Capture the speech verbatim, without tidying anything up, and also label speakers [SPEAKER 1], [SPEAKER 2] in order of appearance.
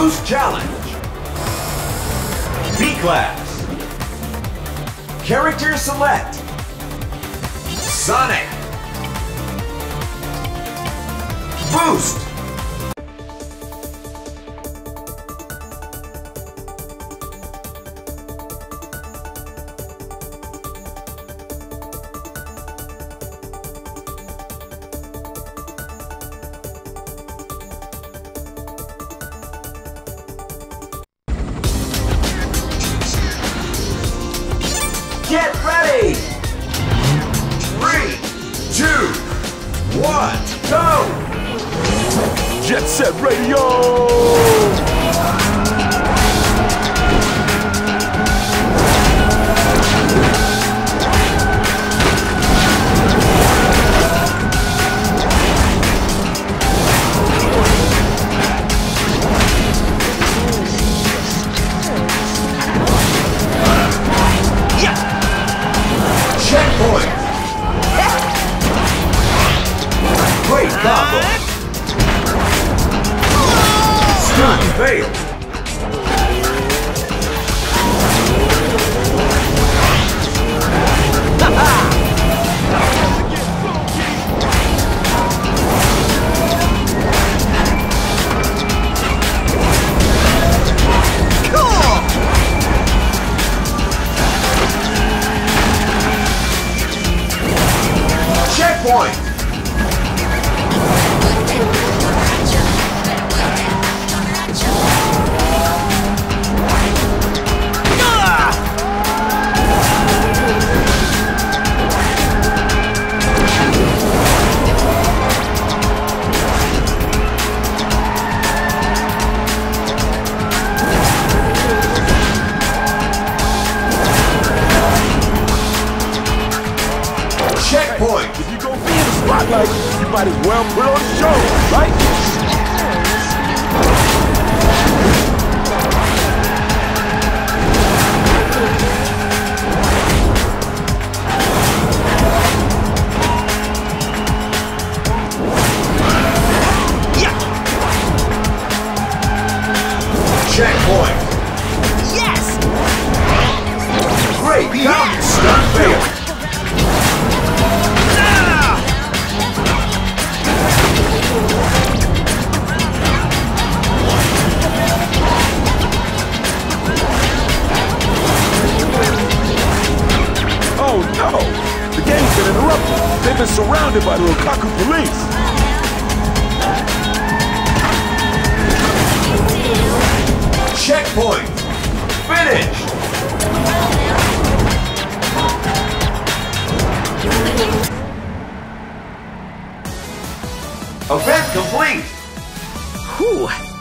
[SPEAKER 1] Boost Challenge. B-Class. Character Select. Sonic. Boost. Get ready! Three, two, one, go!
[SPEAKER 2] Jet Set Radio!
[SPEAKER 1] Checkpoint! Great combo! Stun failed! Checkpoint! Checkpoint!
[SPEAKER 2] If you gon' be in the spotlight, you might as well put on a show, right?
[SPEAKER 1] Checkpoint!
[SPEAKER 3] Yes!
[SPEAKER 1] Great! Yes! Stun failed!
[SPEAKER 2] Oh no! The game's been interrupted. They've been surrounded by the Lukaku police.
[SPEAKER 1] Checkpoint! Finish! Event complete!
[SPEAKER 3] Whew.